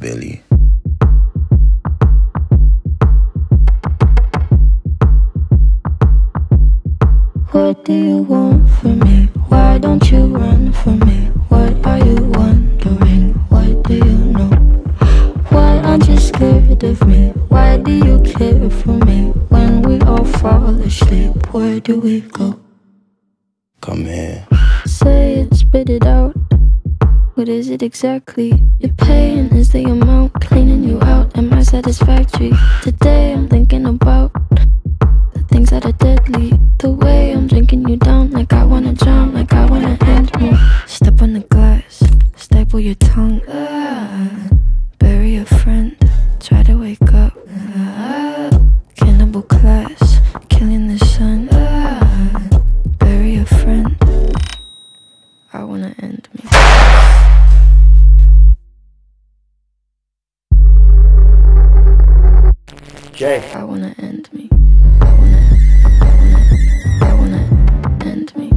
Billy. What do you want from me? Why don't you run from me? What are you wondering? What do you know? Why aren't you scared of me? Why do you care for me? When we all fall asleep, where do we go? Come here. Say it, spit it out. What is it exactly? Your pain is the amount cleaning you out. Am I satisfactory? Today I'm thinking about the things that are deadly. The way I'm drinking you down, like I wanna drown, like I wanna end me. Step on the glass, staple your tongue. Bury a friend, try to wake up. Cannibal class, killing the sun. Bury a friend, I wanna end me. Jay. I wanna end me. I wanna end me.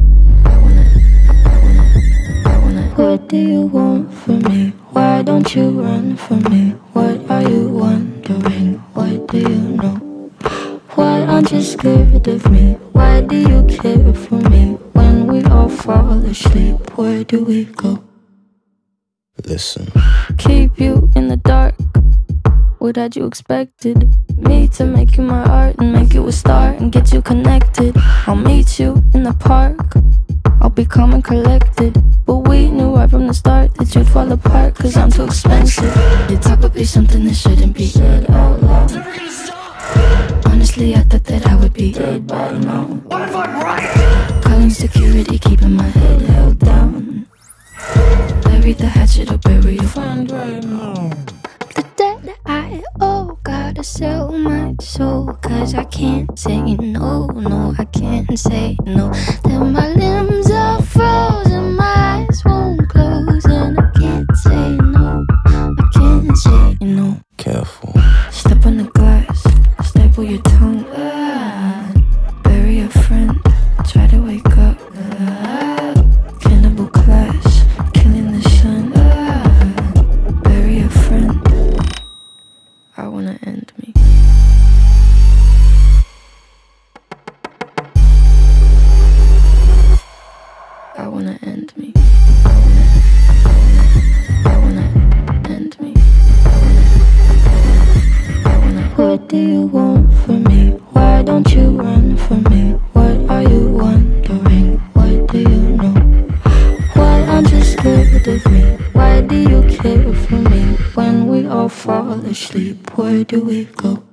I wanna. What do you want from me? Why don't you run from me? What are you wondering? What do you know? Why aren't you scared of me? Why do you care for me? When we all fall asleep, where do we go? Listen. Keep you in the dark. What had you expected? Me to make you my art and make you a star and get you connected. I'll meet you in the park. I'll be calm and collected. But we knew right from the start that you'd fall apart, cause I'm too expensive. Your talk would be something that shouldn't be said out loud. Honestly, I thought that I would be dead by now. What if I'm right? Calling security, keeping my head held down. Bury the hatchet or bury your friend right now. The debt I owe, gotta sell my soul, cause I can't say no, no, I can't say no. Then my limbs are frozen, my eyes won't close, and I can't say no, I can't say no. Careful. Step on the glass, staple your tongue. Bury a friend, try to wake up. Cannibal class, killing the sun. Bury a friend, I wanna end me. I wanna end me. I wanna end me. What do you want from me? Why don't you run from me? What are you wondering? What do you know? Why aren't you scared of me? Why do you care for me? When we all fall asleep, where do we go?